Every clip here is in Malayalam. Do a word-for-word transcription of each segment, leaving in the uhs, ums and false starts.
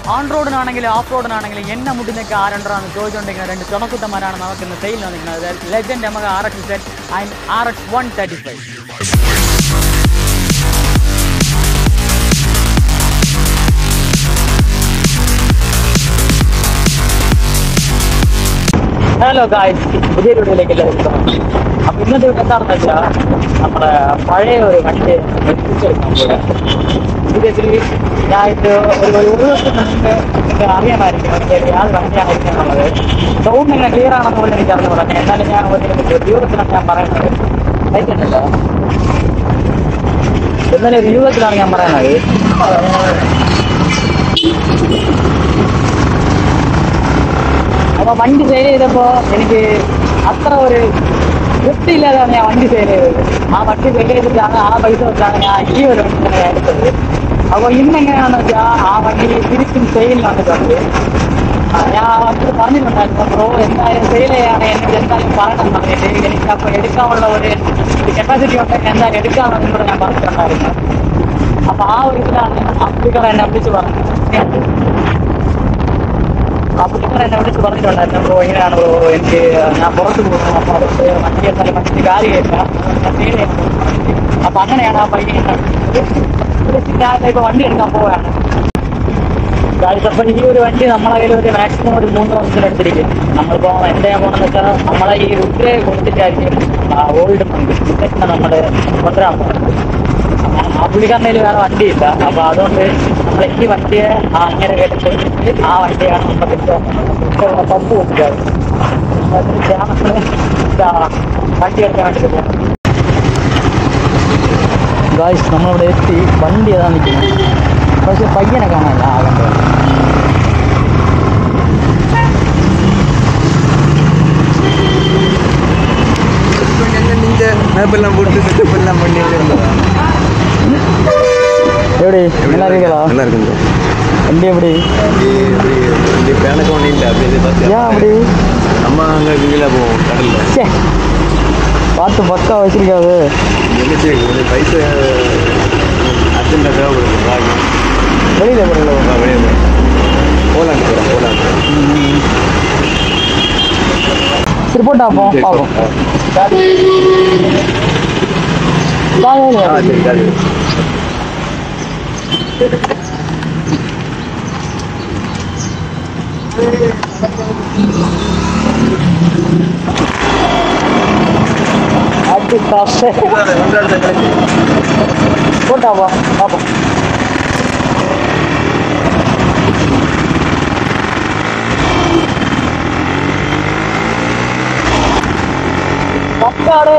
ഓൺ റോഡിനാണെങ്കിലും ഓഫ് റോഡിനാണെങ്കിലും എന്നെ മുട്ടിനൊക്കെ ആരണ്ടറാണ് ചോദിച്ചുകൊണ്ടിരിക്കുന്നത് രണ്ട് ചുണക്കുട്ടന്മാരാണ് നമുക്ക് ഇന്ന് സെയിൽ വന്നിരിക്കുന്നത്. ലെജൻഡ് നമുക്ക് R X set and R X one thirty five. Hello guys, പുതിയ വീഡിയോയിലേക്ക് എല്ലാവർക്കും. അപ്പം ഇന്നത്തെ ഇവിടെ എന്താണെന്ന് വെച്ചാൽ നമ്മുടെ പഴയ ഒരു വണ്ടി എത്തിച്ചെടുക്കാൻ പോലെ സീരിയസ്ലി ഞാൻ ഇത് ഒരു ഒരു ദിവസം നിങ്ങൾക്ക് നിങ്ങൾക്ക് അറിയാമായിരിക്കും എനിക്ക് യാത് വണ്ടിയായിരിക്കും എന്നുള്ളത്. സൗണ്ട് ഇങ്ങനെ ക്ലിയർ ആണെന്ന് പോലും എനിക്ക് അറിഞ്ഞു തുടങ്ങി. എന്നാലും ഞാൻ ഒരു വ്യൂവത്തിനാണ് ഞാൻ പറയുന്നത്. കഴിച്ചിട്ടുണ്ടോ? എന്നാലും വ്യൂവത്തിലാണ് ഞാൻ പറയുന്നത്. അപ്പോൾ വണ്ടി സെയിൽ ചെയ്തപ്പോൾ എനിക്ക് അത്ര ഒരു തൃപ്തിയില്ലാതാണ് ഞാൻ വണ്ടി സെയിൽ ചെയ്തത്. ആ വണ്ടി സെയിൽ ചെയ്തിട്ടാണ് ആ പൈസ വെച്ചാണ് ഞാൻ ഈ ഒരു വണ്ടി എടുത്തത്. അപ്പോൾ ഇന്നെങ്ങനെയാണെന്ന് വെച്ചാൽ ആ വണ്ടി തിരിച്ചും സെയിൽ വന്നിട്ടുണ്ട്. ഞാൻ അവർക്ക് പറഞ്ഞിട്ടുണ്ടായിരുന്നു, ബ്രോ എന്തായാലും സെയിൽ ചെയ്യാണ് എനിക്ക് എന്തായാലും പറയണം പറഞ്ഞിട്ട് എനിക്ക് അപ്പോൾ എടുക്കാനുള്ള ഒരു കപ്പാസിറ്റി ഉണ്ടെങ്കിൽ എന്തായാലും എടുക്കാമെന്നും കൂടെ ഞാൻ പറഞ്ഞിട്ടുണ്ടായിരുന്നു. അപ്പോൾ ആ ഒരു ഇതിലാണ് അപ്ലിക്കർ എന്നെ വിളിച്ച് പറഞ്ഞത്. അപ്ലിക്കർ എന്നെ വിളിച്ച് പറഞ്ഞിട്ടുണ്ടായിരുന്നു, ബ്രോ ഇങ്ങനെയാണ് ബ്രോ എനിക്ക് ഞാൻ പുറത്ത് പോകുന്നു. അപ്പോൾ അതുകൊണ്ട് വണ്ടി എന്തായാലും മറ്റൊരു കാര്യമില്ല, ഞാൻ സെയിൽ ചെയ്യാൻ പോകുന്നു. അപ്പം അങ്ങനെയാണ് ആ പയ്യൻ ഞാൻ ഇപ്പോൾ വണ്ടി എടുക്കാൻ പോവുകയാണ്. അപ്പം ഈ ഒരു വണ്ടി നമ്മളെ കയ്യിൽ ഒരു മാക്സിമം ഒരു മൂന്ന് വർഷത്തിൽ എടുത്തിരിക്കും. നമ്മളിപ്പോൾ എന്താ ചെയ്യാൻ പോകണമെന്ന് വെച്ചാൽ നമ്മളെ ഈ റുദ്രെ കൊടുത്തിട്ടായിരിക്കും ഓൾഡ് പിന്നെ നമ്മൾ കൊണ്ടുവരാൻ പോകുന്നത്. ആ പുള്ളിക്കാരനയിൽ വേറെ വണ്ടിയില്ല. അപ്പോൾ അതുകൊണ്ട് നമ്മൾ ഈ വണ്ടിയെ ആ അങ്ങനെ കേട്ടിട്ട് ആ വണ്ടിയാണ് നമുക്ക് പമ്പ് കൊടുക്കാറ്. വണ്ടി എടുക്കാൻ വേണ്ടി പോകുന്നത്. ഗായ്സ്, നമ്മളിവിടെ എത്തി. വണ്ടി ഏതാ നിൽക്കുന്നത്, പക്ഷെ പയ്യനെ കാണാനില്ല. ആകണ്ട எப்படி நல்லா இருக்கீங்களா? நல்லா இருக்குங்க. வண்டி எப்படி வண்டி பேனக்கு ஒன்றும் இல்லை. அப்படி பார்த்து ஏன் அப்படி நம்ம அங்கே கீழே போவோம் கடலில். சே பார்த்து பக்கா வச்சிருக்காது. என்ன பைசா அர்ஜென்ட்டாக தேவைப்படுது. ராகி வெளியில் போகிறோம். வெளியில் போகலான்னு போகிறோம். போகலான்னு சரி போட்டா போ பார்ப்போம். சரி அது காசு போட்டாவா பாப்போம். பக்காடே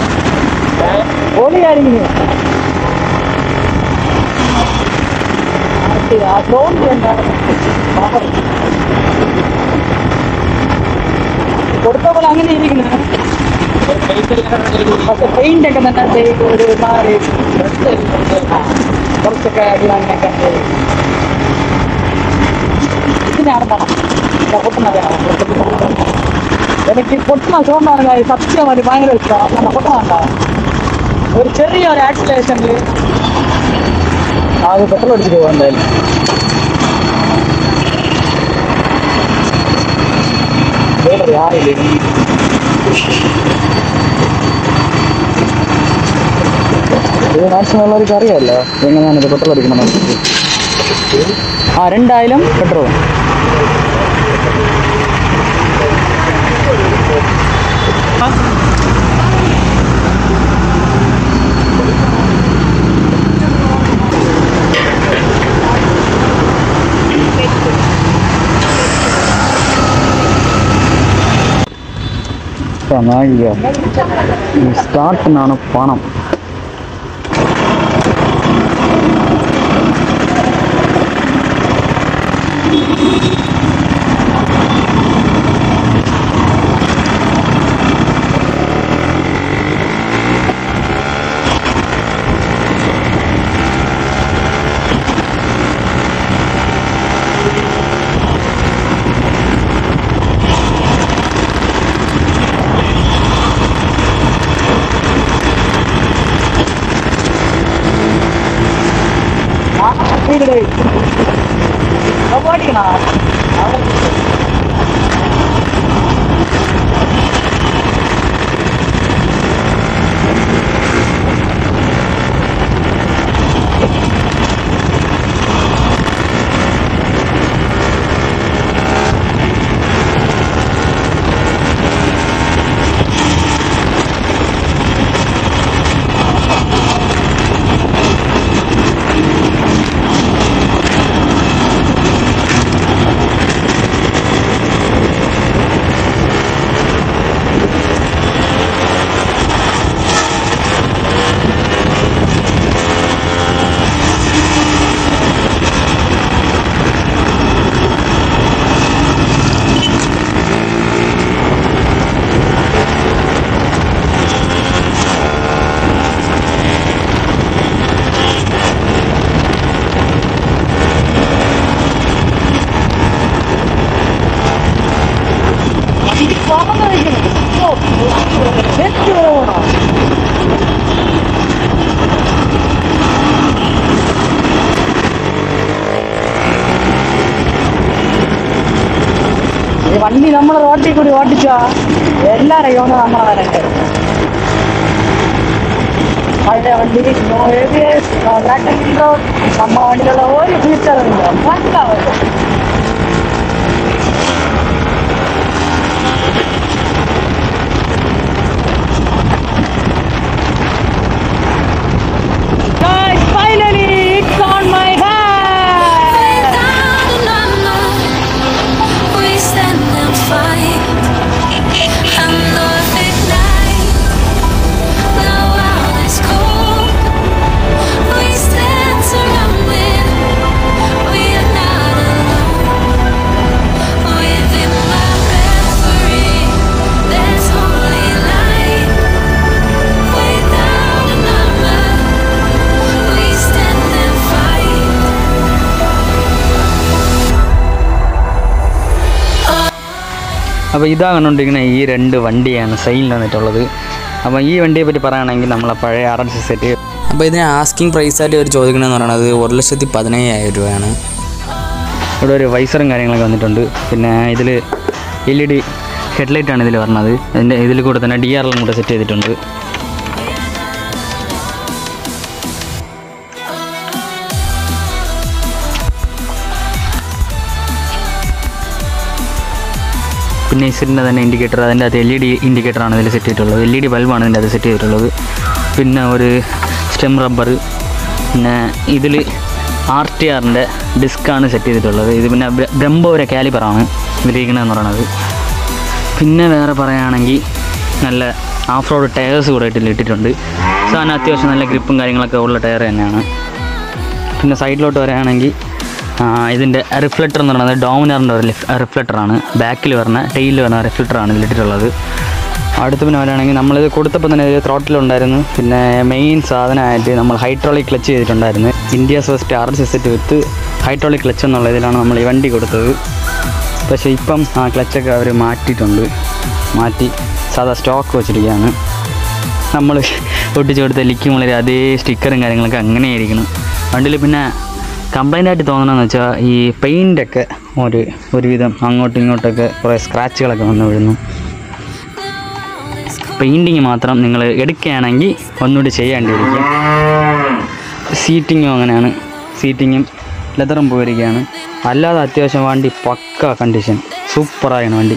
ஒளி அடிங்க. ആ സൗണ്ട് എന്താണ് കൊടുത്ത പോലെ അങ്ങനെ ഇരിക്കുന്നത്. പക്ഷെ പെയിന്റ് ഒക്കെ തന്നെ ഒരു മാറി കുറച്ചൊക്കെ അടിവാങ്ങനൊക്കെ ഇതിനാണ് പണം പൊട്ടുന്നതാണ്. എനിക്ക് പൊട്ടുന്ന സൗണ്ടാണ് കാര്യം സത്യമായിട്ട് ഭയങ്കര ഇഷ്ടമാണ്. നമ്മൾ പൊട്ടുന്നുണ്ടാവും ഒരു ചെറിയ ഒരു ആക്സിലേഷനിൽ അത് പെട്രോൾ അടിച്ചിട്ട് പോകാം. എന്തായാലും വേറെ ആരില്ലേ ഇത് മാക്സിമം ഉള്ളവർക്ക് അറിയാമല്ലോ എങ്ങനെയാണ് ഇത് പെട്രോൾ അടിക്കണമെന്ന്. ആ രണ്ടായാലും പെട്രോൾ സ്റ്റാർട്ടിനാണ് പണം. Nobody വണ്ടി നമ്മൾ റോട്ടിൽ കൂടി ഓടിച്ചാ എല്ലാരെയും നമ്മളെ വരട്ടെ. അവരുടെ വണ്ടി നമ്മ വണ്ടിയിലുള്ള ഒരു ഫീച്ചറുണ്ട് മനസ്സിലാവുന്നത്. അപ്പോൾ ഇതാ കണ്ടുകൊണ്ടിരിക്കുന്ന ഈ രണ്ട് വണ്ടിയാണ് സെയിലിൽ വന്നിട്ടുള്ളത്. അപ്പോൾ ഈ വണ്ടിയെ പറ്റി പറയുകയാണെങ്കിൽ നമ്മളെ പഴയ ആർ എസ് സെറ്റ്. അപ്പോൾ ഇതിന് ആസ്കിങ് പ്രൈസായിട്ട് അവർ ചോദിക്കണമെന്ന് പറയുന്നത് ഒരു ലക്ഷത്തി പതിനയ്യായിരം രൂപയാണ്. ഇവിടെ ഒരു വൈസറും കാര്യങ്ങളൊക്കെ വന്നിട്ടുണ്ട്. പിന്നെ ഇതിൽ എൽ ഇ ഡി ഹെഡ്ലൈറ്റാണ് ഇതിൽ പറഞ്ഞത്. അതിൻ്റെ ഇതിൽ കൂടെ തന്നെ ഡി ആർ എല്ലും കൂടെ സെറ്റ് ചെയ്തിട്ടുണ്ട്. പിന്നെ ഇസിൻ്റെ തന്നെ ഇൻഡിക്കേറ്റർ, അതിൻ്റെ അകത്ത് എൽ ഇ ഡി ഇൻഡിക്കേറ്ററാണ് ഇതിൽ സെറ്റ് ചെയ്തിട്ടുള്ളത്. എൽ ഇ ഡി ബൾബാണ് ഇതിൻ്റെ അത് സെറ്റ് ചെയ്തിട്ടുള്ളത്. പിന്നെ ഒരു സ്റ്റെം റബ്ബർ, പിന്നെ ഇതിൽ ആർ ടി ആറിൻ്റെ ഡിസ്ക്കാണ് സെറ്റ് ചെയ്തിട്ടുള്ളത്. ഇത് പിന്നെ ബ്രംബോയുടെ കാലിബറാണ് ഇതിലിരിക്കണമെന്ന് പറയണത്. പിന്നെ വേറെ പറയുകയാണെങ്കിൽ നല്ല ഓഫ് റോഡ് ടയേഴ്സ് കൂടെ ഇട്ടിൽ ഇട്ടിട്ടുണ്ട്. സാധനം അത്യാവശ്യം നല്ല ഗ്രിപ്പും കാര്യങ്ങളൊക്കെ ഉള്ള ടയർ തന്നെയാണ്. പിന്നെ സൈഡിലോട്ട് വരികയാണെങ്കിൽ ഇതിൻ്റെ റിഫ്ലക്ടർ എന്ന് പറയുന്നത് ഡോമിനറിൻ്റെ ഒരു റിഫ്ലക്ടറാണ്. ബാക്കിൽ വരുന്ന ടെയിലിൽ വരുന്ന റിഫ്ലക്ടറാണ് ഇതിലിട്ടിട്ടുള്ളത്. അടുത്ത് പിന്നെ വരികയാണെങ്കിൽ നമ്മളിത് കൊടുത്തപ്പോൾ തന്നെ ഇത് ത്രോട്ടിലുണ്ടായിരുന്നു. പിന്നെ മെയിൻ സാധനമായിട്ട് നമ്മൾ ഹൈഡ്രോളിക് ക്ലച്ച് ചെയ്തിട്ടുണ്ടായിരുന്നു. India's first R S set with hydraulic clutch എന്നുള്ള ഇതിലാണ് നമ്മൾ ഈ വണ്ടി കൊടുത്തത്. പക്ഷേ ഇപ്പം ആ ക്ലച്ചൊക്കെ അവർ മാറ്റിയിട്ടുണ്ട്. മാറ്റി സാധാ സ്റ്റോക്ക് വെച്ചിരിക്കുകയാണ്. നമ്മൾ ഒട്ടിച്ച് കൊടുത്ത ലിക്കുമുള്ളിൽ അതേ സ്റ്റിക്കറും കാര്യങ്ങളൊക്കെ അങ്ങനെയായിരിക്കണം വണ്ടിയിൽ. പിന്നെ കംപ്ലൈൻ്റ് ആയിട്ട് തോന്നണമെന്ന് വെച്ചാൽ ഈ പെയിൻ്റൊക്കെ ഒരു ഒരുവിധം അങ്ങോട്ടും ഇങ്ങോട്ടൊക്കെ കുറേ സ്ക്രാച്ചുകളൊക്കെ വന്ന് വീഴുന്നു. പെയിൻറ്റിങ് മാത്രം നിങ്ങൾ എടുക്കുകയാണെങ്കിൽ ഒന്നുകൂടി ചെയ്യേണ്ടിയിരിക്കും. സീറ്റിങ്ങും അങ്ങനെയാണ്. സീറ്റിങ്ങും ലെതറും പോയിരിക്കുകയാണ്. അല്ലാതെ അത്യാവശ്യം വണ്ടി പക്ക കണ്ടീഷൻ, സൂപ്പറായാണ് വണ്ടി.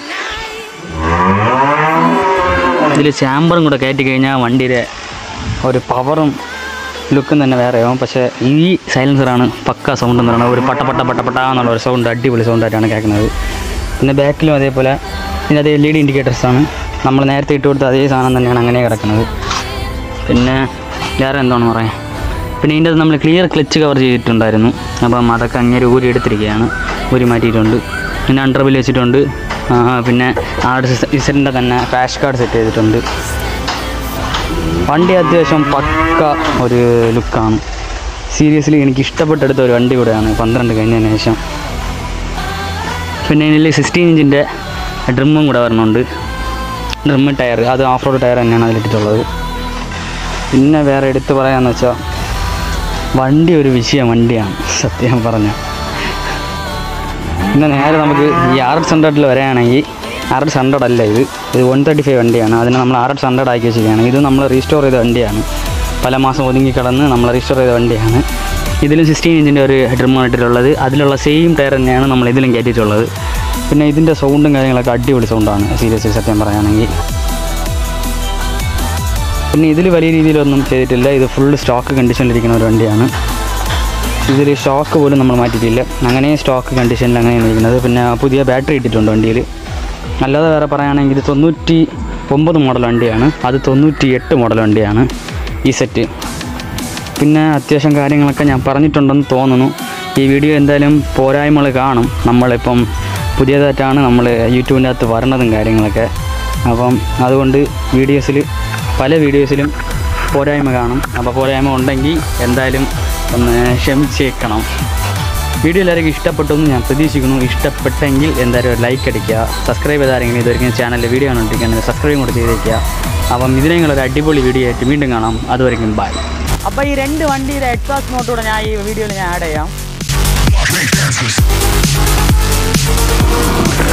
ഇതിൽ ചാമ്പറും കൂടെ കയറ്റി കഴിഞ്ഞാൽ വണ്ടിയുടെ ഒരു പവറും ലുക്കും തന്നെ വേറെയാവും. പക്ഷേ ഈ സൈലൻസറാണ് പക്ക സൗണ്ട് എന്ന് പറയുന്നത്. ഒരു പട്ട പട്ട പട്ട പട്ട എന്നുള്ള ഒരു സൗണ്ട്, അടിപൊളി സൗണ്ടായിട്ടാണ് കേൾക്കുന്നത്. പിന്നെ ബാക്കിലും അതേപോലെ പിന്നെ അത് എൽ ഇ ഡി ഇൻഡിക്കേറ്റേഴ്സാണ്. നമ്മൾ നേരത്തെ ഇട്ട് കൊടുത്ത അതേ സാധനം തന്നെയാണ് അങ്ങനെ കിടക്കുന്നത്. പിന്നെ വേറെ എന്താണെന്ന് പറയാം. പിന്നെ ഇതിൻ്റെ നമ്മൾ ക്ലിയർ ക്ലച്ച് കവർ ചെയ്തിട്ടുണ്ടായിരുന്നു. അപ്പം അതൊക്കെ അങ്ങനെ ഊരി എടുത്തിരിക്കുകയാണ്, ഊരി മാറ്റിയിട്ടുണ്ട്. പിന്നെ അണ്ടർബിൽ വെച്ചിട്ടുണ്ട്. പിന്നെ ആർ ഇസഡിൻ്റെ തന്നെ ക്രാഷ് കാർഡ് സെറ്റ് ചെയ്തിട്ടുണ്ട്. വണ്ടി അത്യാവശ്യം പക്ക ഒരു ലുക്കാണ്. സീരിയസ്ലി എനിക്ക് ഇഷ്ടപ്പെട്ടെടുത്ത ഒരു വണ്ടി കൂടെയാണ് പന്ത്രണ്ട് കഴിഞ്ഞതിന് ശേഷം. പിന്നെ ഇതിൽ സിക്സ്റ്റീൻ ഇഞ്ചിൻ്റെ ഡ്രിമ്മും കൂടെ വരണുണ്ട്. ഡ്രിമ്മ് ടയർ, അത് ഓഫ് റോഡ് ടയർ തന്നെയാണ് അതിലിട്ടിട്ടുള്ളത്. പിന്നെ വേറെ എടുത്ത് പറയാമെന്ന് വെച്ചാൽ വണ്ടി ഒരു വിഷയം വണ്ടിയാണ് സത്യം പറഞ്ഞാൽ. പിന്നെ നേരെ നമുക്ക് ഈ ആർ എക്സ് ഹൺഡ്രഡിൽ വരികയാണെങ്കിൽ ആർ എക്സ് ഹൺഡ്രഡ് അല്ല ഇത് ഇത് വൺ തേർട്ടി ഫൈവ് വണ്ടിയാണ്. അതിനെ നമ്മൾ ആർ എക്സ് ഹൺഡ്രഡ് ആക്കി വെച്ചിരിക്കുകയാണ്. ഇത് നമ്മൾ റീസ്റ്റോർ ചെയ്ത വണ്ടിയാണ്. പല മാസം ഒതുങ്ങി കിടന്ന് നമ്മൾ റീസ്റ്റോർ ചെയ്ത വണ്ടിയാണ്. ഇതിലും സിക്സ്റ്റീൻ ഇഞ്ചിൻ്റെ ഒരു ട്രിം ആയിട്ടുള്ളത്. അതിലുള്ള സെയിം ടയർ തന്നെയാണ് നമ്മൾ ഇതിലും കയറ്റിയിട്ടുള്ളത്. പിന്നെ ഇതിൻ്റെ സൗണ്ടും കാര്യങ്ങളൊക്കെ അടിപൊളി സൗണ്ടാണ് സീരിയസ്ലി സത്യം പറയുകയാണെങ്കിൽ. പിന്നെ ഇതിൽ വലിയ രീതിയിലൊന്നും ചെയ്തിട്ടില്ല. ഇത് ഫുൾ സ്റ്റോക്ക് കണ്ടീഷനിലിരിക്കുന്ന ഒരു വണ്ടിയാണ്. ഇതിൽ സ്റ്റോക്ക് പോലും നമ്മൾ മാറ്റിയിട്ടില്ല. അങ്ങനെ സ്റ്റോക്ക് കണ്ടീഷനിൽ അങ്ങനെയാണ് ഇരിക്കുന്നത്. പിന്നെ പുതിയ ബാറ്ററി ഇട്ടിട്ടുണ്ട് വണ്ടിയിൽ. അല്ലാതെ വേറെ പറയുകയാണെങ്കിൽ ഇത് തൊണ്ണൂറ്റി ഒമ്പത് മോഡൽ വണ്ടിയാണ്. അത് തൊണ്ണൂറ്റി എട്ട് മോഡൽ വണ്ടിയാണ് ഈ സെറ്റ്. പിന്നെ അത്യാവശ്യം കാര്യങ്ങളൊക്കെ ഞാൻ പറഞ്ഞിട്ടുണ്ടെന്ന് തോന്നുന്നു. ഈ വീഡിയോ എന്തായാലും പോരായ്മകൾ കാണും. നമ്മളിപ്പം പുതിയതായിട്ടാണ് നമ്മൾ യൂട്യൂബിൻ്റെ അകത്ത് വരണതും കാര്യങ്ങളൊക്കെ. അപ്പം അതുകൊണ്ട് വീഡിയോസിൽ പല വീഡിയോസിലും പോരായ്മ കാണും. അപ്പോൾ പോരായ്മ ഉണ്ടെങ്കിൽ എന്തായാലും ഒന്ന് ക്ഷമിച്ചേക്കണം. വീഡിയോ എല്ലാവർക്കും ഇഷ്ടപ്പെട്ടെന്ന് ഞാൻ പ്രതീക്ഷിക്കുന്നു. ഇഷ്ടപ്പെട്ടെങ്കിൽ എന്തായാലും ഒരു ലൈക്ക് അടിക്കുക. സബ്സ്ക്രൈബ് ചെയ്താരെങ്കിലും ഇതുവരെയും ചാനലിൽ വീഡിയോ കണ്ടിരിക്കുകയാണെങ്കിൽ സബ്സ്ക്രൈബും കൂടെ ചെയ്തേക്കുക. അപ്പം ഇതിനെങ്ങളൊരു അടിപൊളി വീഡിയോ ആയിട്ട് വീണ്ടും കാണാം. അതുവരെയും ബൈ. അപ്പോൾ ഈ രണ്ട് വണ്ടിയുടെ എക്സോസ്റ്റ് നോട്ടൂടെ ഞാൻ ഈ വീഡിയോയിൽ ഞാൻ ആഡ് ചെയ്യാം.